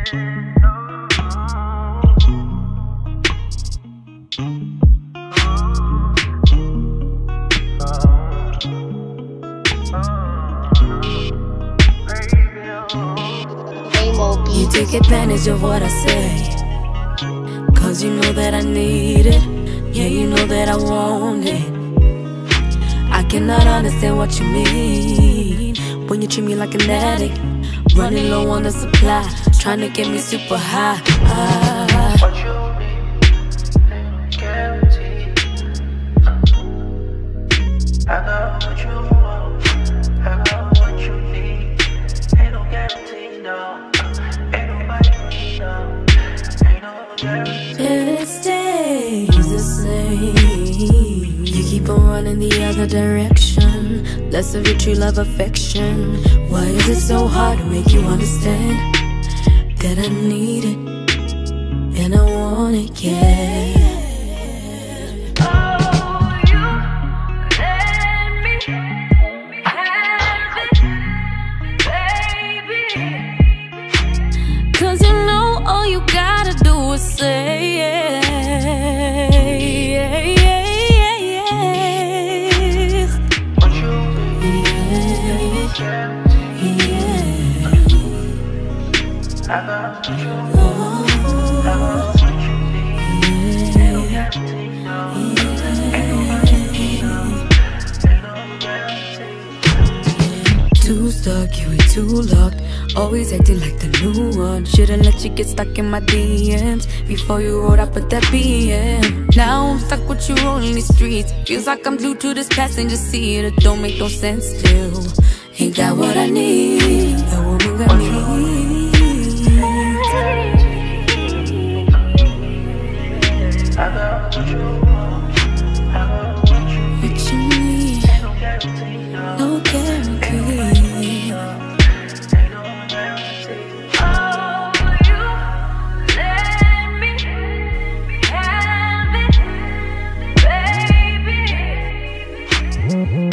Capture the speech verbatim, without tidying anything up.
You take advantage of what I say, cause you know that I need it. Yeah, you know that I want it. I cannot understand what you mean when you treat me like an addict, running low on the supply, trying to get me super high. ah. What you need, guaranteed. I got what you want, I got what you need. Ain't no guarantee, no. Ain't nobody need, no. Ain't no guarantee. It stays the same. You keep on running the other direction, less of your true love affection. Why is it so hard to make you understand that I need it and I want it, yeah. Cause you know all you gotta do is say yeah, yeah, yeah, yeah. What you need, guaranteed. Yeah. I got what you want, I got what you need. Ain't no guarantee, no. Ain't nobody need, no. Ain't no guarantee. Too stuck, you ain't too locked, always acting like the new one. Should've let you get stuck in my D Ms before you wrote up at that P M. Now I'm stuck with you rolling these streets. Feels like I'm glued to this passenger seat. It don't make no sense still. Ain't got what I need, a woman got me. I got what you want, I got what you need. What you need, Ain't no guarantee, no. no guarantee. Mm-hmm.